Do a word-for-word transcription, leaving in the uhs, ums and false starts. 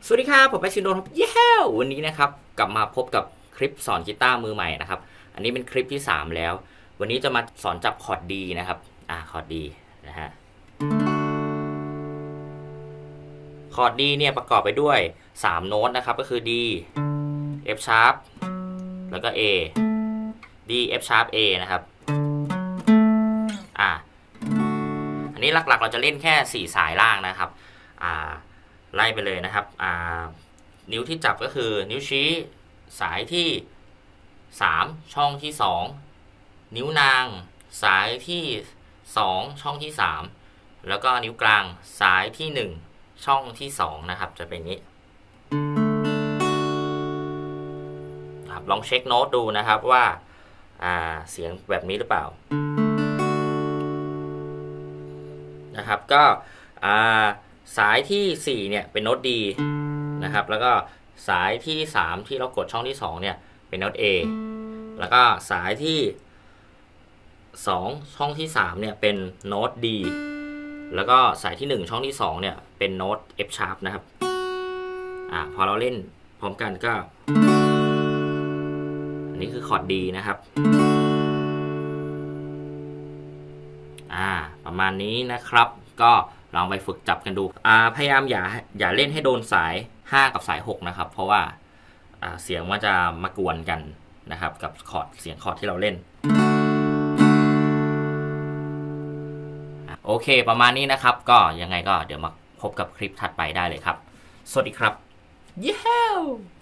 สวัสดีครับผมแม็กซิโดนครับเย้วันนี้นะครับกลับมาพบกับคลิปสอนกีตาร์มือใหม่นะครับอันนี้เป็นคลิปที่สามแล้ววันนี้จะมาสอนจับคอร์ดดีนะครับอ่าคอร์ดดีนะฮะคอร์ดดีเนี่ยประกอบไปด้วยสามโน้ตนะครับก็คือ D F sharp แล้วก็ A D F sharp A นะครับอ่าอันนี้หลักๆเราจะเล่นแค่สี่สายล่างนะครับอ่าไล่ไปเลยนะครับอ่านิ้วที่จับก็คือนิ้วชี้สายที่สามช่องที่สองนิ้วนางสายที่สองช่องที่สามแล้วก็นิ้วกลางสายที่หนึ่งช่องที่สองนะครับจะเป็นนี้ลองเช็คโน้ตดูนะครับว่าอ่าเสียงแบบนี้หรือเปล่านะครับก็อ่าสายที่สี่เนี่ยเป็นโน้ต D นะครับแล้วก็สายที่สามที่เรากดช่องที่สองเนี่ยเป็นโน้ต A แล้วก็สายที่สองช่องที่สามเนี่ยเป็นโน้ต D แล้วก็สายที่หนึ่งช่องที่สองเนี่ยเป็นโน้ต F sharp นะครับอ่าพอเราเล่นพร้อมกันก็อันนี้คือคอร์ด D นะครับอ่าประมาณนี้นะครับก็ลองไปฝึกจับกันดูอ่าพยายามอย่าอย่าเล่นให้โดนสายห้ากับสายหกนะครับเพราะว่าอ่าเสียงมันจะมากวนกันนะครับกับคอร์ดเสียงคอร์ดที่เราเล่นโอเคประมาณนี้นะครับก็ยังไงก็เดี๋ยวมาพบกับคลิปถัดไปได้เลยครับสวัสดีครับเย้